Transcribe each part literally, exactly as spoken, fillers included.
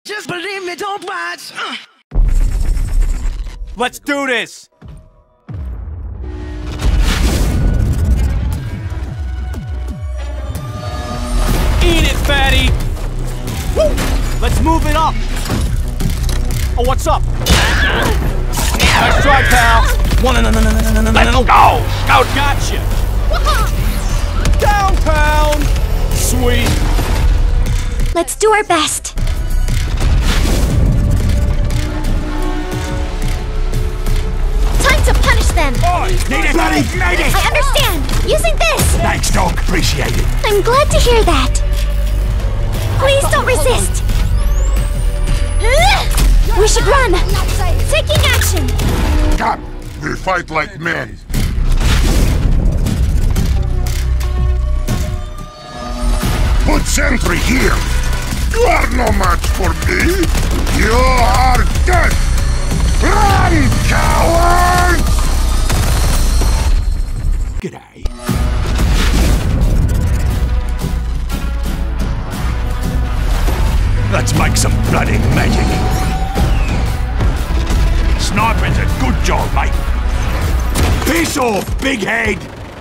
Just believe me, don't watch. Uh. Let's do this! Eat it, fatty! Woo! Let's move it up! Oh, what's up? Nice try, pal! One, no, no, no, no, no, no, no, Let's no. go! Scout! Gotcha! Down, pound! Sweet! Let's do our best. Time to punish them! Boys, need it! Bloody medic! I understand! Using this! Thanks, Doc. Appreciate it. I'm glad to hear that. Please don't resist! We should run! Taking action! Come! We fight like men! Put sentry here! You are no match for me! You are dead! Run, coward! G'day. Let's make some bloody magic. Sniping's a good job, mate. Piss off, big head!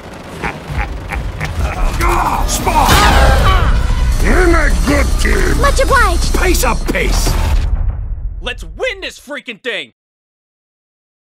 Ah, spot! In a good team! Much obliged! Piece of piece! Let's win this freaking thing!